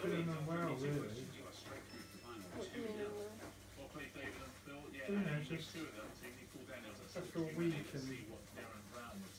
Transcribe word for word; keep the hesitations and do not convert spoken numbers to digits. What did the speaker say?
feeling unwell, really. What do you mean unwell? You know, just after a week and